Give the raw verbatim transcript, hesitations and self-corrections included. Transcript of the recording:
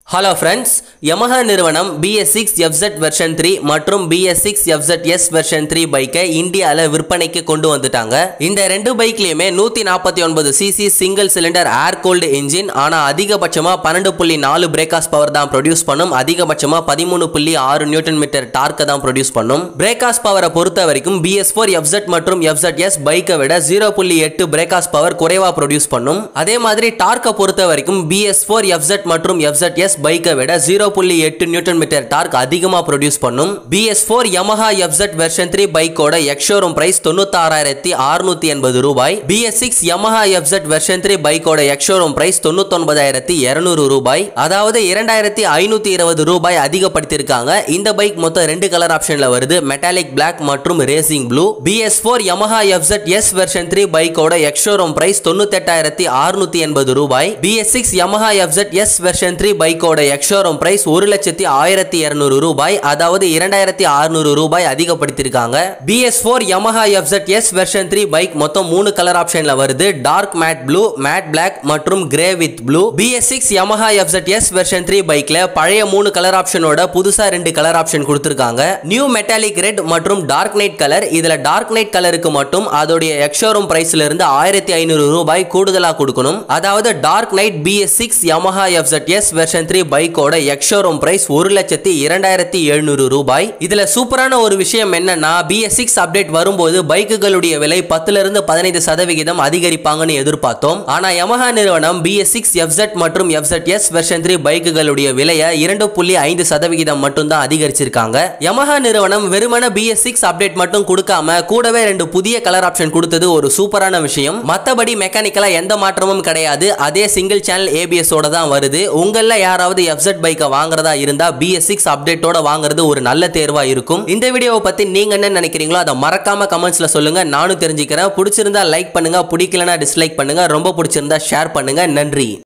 Hello friends, Yamaha நிறுவனம் B S six F Z version three மற்றும் B S six F Z S version three பைக்கை இந்தியால விற்பனைக்கு கொண்டு வந்துட்டாங்க. இந்த ரெண்டு பைக்லயுமே நூத்தி நாற்பத்தி ஒன்பது CC single cylinder air cooled engine. ஆனா அதிகபட்சமா பன்னிரண்டு புள்ளி நாலு பிரேக் ஹார்ஸ் பவர் தான் ப்ரொடியூஸ் பண்ணும். அதிகபட்சமா பதிமூணு புள்ளி ஆறு நியூட்டன் மீட்டர் டார்க் தான் ப்ரொடியூஸ் பண்ணும். பிரேக் ஹார்ஸ் பவரை பொறுத்த வரைக்கும் B S four F Z மற்றும் F Z S பைக்கை விட ஜீரோ புள்ளி எட்டு பிரேக் ஹார்ஸ் பவர் குறைவா ப்ரொடியூஸ் பண்ணும். அதே மாதிரி டார்க்கை பொறுத்த வரைக்கும் B S four F Z மற்றும் F Z S பைக்கை விட ஜீரோ புள்ளி எட்டு நியூட்டன் மீட்டர் டார்க் அதிகமா ப்ரொடியூஸ் பண்ணும். B S four Yamaha F Z version three பைக்கோட எக்ஸ்-ஷோரூம் பிரைஸ் தொண்ணூத்தி ஆறாயிரத்தி அறுநூத்தி எண்பது ரூபாய். B S six Yamaha F Z version three பைக்கோட எக்ஸ்-ஷோரூம் பிரைஸ் தொண்ணூத்தி ஒன்பதாயிரத்தி இருநூறு ரூபாய். அதாவது இரண்டாயிரத்தி ஐநூத்தி இருபது ரூபாய் அதிகப்படுத்தியிருக்காங்க. இந்த பைக் மொத்தம் ரெண்டு கலர் ஆப்ஷன்ல வருது, மெட்டாலிக் பிளாக் மற்றும் racing blue. B S four Yamaha F Z S version three பைக்கோட எக்ஸ்-ஷோரூம் பிரைஸ் தொண்ணூத்தி எட்டாயிரத்தி அறுநூத்தி எண்பது ரூபாய். B S six Yamaha F Z S version three பைக்கோட எக்ஸ்-ஷோரூம் பிரைஸ் ஒரு லட்சத்தி ஆயிரத்தி இருநூறு ரூபாய், அதாவது இரண்டாயிரத்தி அறுநூறு ரூபாய் அதிகப்படுத்தியிருக்காங்க. B S four Yamaha F Z S version three bike மொத்தம் மூணு கலர் ஆப்ஷன்ல வருது, dark matte blue, matte black மற்றும் grey with blue. B S six Yamaha F Z S version three பைக்ல பழைய மூணு கலர் ஆப்ஷனோட புதுசா ரெண்டு கலர் ஆப்ஷன் கொடுத்திருக்காங்க, நியூ மெட்டாலிக் ரெட் மற்றும் டார்க் நைட் கலர். இதுல டார்க் நைட் கலருக்கு மட்டும் அதோடைய எக்ஸ்-ஷோரூம் பிரைஸ்ல இருந்து ஆயிரத்தி ஐநூறு ரூபாய் கூடுதலா கொடுக்கணும். அதாவது dark knight B S six Yamaha F Z S version three பைக்கோட எக்ஸ்-ஷோரூம் பிரைஸ் ஒரு லட்சத்தி இரண்டாயிரத்தி எழுநூறு ரூபாய். இதுல சூப்பரான ஒரு விஷயம் என்னன்னா, B S six அப்டேட் வரும்போது பைக்குகளுடைய விலை பத்துல இருந்து பதினைந்து சதவிகிதம் அதிகரிப்பாங்கன்னு எதிர்பார்த்தோம். ஆனா Yamaha நிறுவனம் B S six F Z மற்றும் F Z S version three பைக்குகளுடைய விலையை இரண்டு புள்ளி ஐந்து சதவிகிதம் மட்டும் தான் அதிகரிச்சிருக்காங்க. Yamaha நிறுவனம் வெறுமனே B S six அப்டேட் மட்டும் கொடுக்காம கூடவே ரெண்டு புதிய கலர் ஆப்ஷன் கொடுத்தது ஒரு சூப்பரான விஷயம். மத்தபடி மெக்கானிக்கலா எந்த மாற்றமும் கிடையாது, அதே single channel A B S ஓட தான் வருது. உங்கள யாராவது F Z பைக்கை வாங்குறதா இருந்தா B S six அப்டேட்டோட வாங்குறது ஒரு நல்ல தேர்வா இருக்கும். இந்த வீடியோவை பத்தி நீங்க என்ன நினைக்கிறீங்களோ அதை மறக்காம கமெண்ட்ஸ்ல சொல்லுங்க, நானும் தெரிஞ்சுக்கிறேன். பிடிச்சிருந்தா லைக் பண்ணுங்க, பிடிக்கலனா டிஸ்லைக் பண்ணுங்க, ரொம்ப பிடிச்சிருந்தா ஷேர் பண்ணுங்க. நன்றி.